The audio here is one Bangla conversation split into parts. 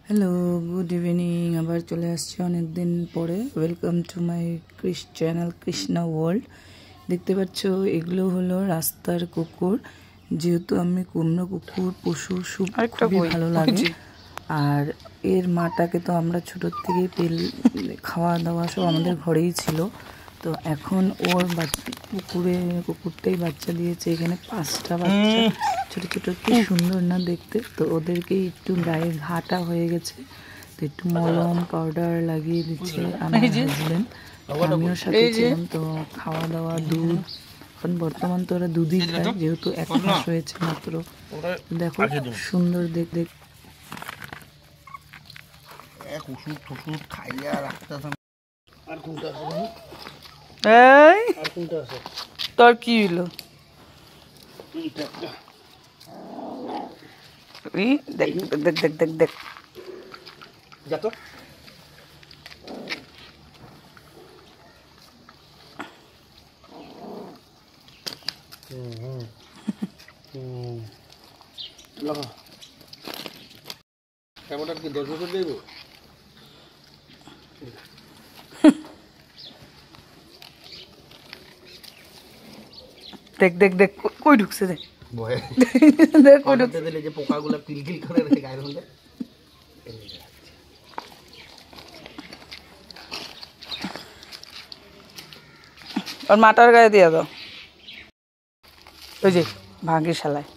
Hello, good evening. আবার চলে আসছি অনেক দিন পরে। Welcome to my channel Krishna world. দেখতে পাচ্ছ এগুলো হলো রাস্তার কুকুর। যেহেতু আমি কোনো কুকুর পশু খুবই ভালো লাগে, আর এর মাটাকে তো আমরা ছোটোর থেকেই খাওয়া দাওয়া সব আমাদের ঘরেই ছিল। তো এখন ওর কুকুরটাই বাচ্চা দিয়েছে। এখানে 5টা বাচ্চা, ছোট ছোট, কি সুন্দর না দেখতে। তো ওদেরকে একটু গায়ে ঘাটা হয়ে গেছে, তো একটু মলম পাউডার লাগিয়ে দিচ্ছে আমার হাজবেন্ড। আমিও সাথে ছিলাম। তো খাওয়া দাওয়া, দুধ, এখন বর্তমান তো ওরা দুধই খায়, যেহেতু 1 মাস হয়েছে মাত্র। দেখো সুন্দর দেখতে। তোর কি হইলো? দেখ দেখ দেখ দেখ দেখ যা তো। কি 10 বছর দেব? দেখ দেখ দেখ কই ঢুকছে, দেখ দেখ কই ঢুকছে। দিলে যে পোকাগুলো কিলকিল করে রে গায়ের মধ্যে। আর মাটার গায়ে দিয়া দাও। ওই যে ভাগি শালায়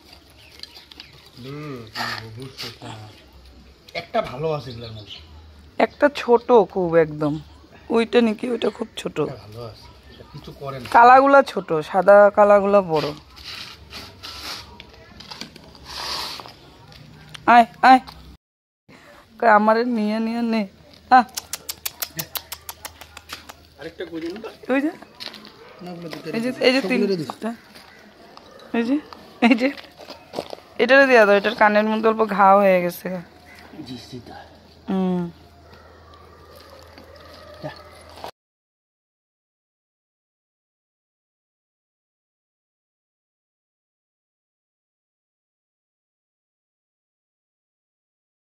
একটা ভালো আছে, একটা ছোট খুব একদম। ওইটা নাকি ওইটা খুব ছোট, ভালো আছে, কিছু করে না। কালাগুলা ছোট, সাদা কালাগুলা বড়। আয় আয়, আমার নিয়ে নিয়ে নে। আরেকটা কই দেন না। ওই যে এই যে 3টা, এই যে এটারে দিয়া দাও। এটার কানের মধ্যে অল্প ঘা হয়ে গেছে।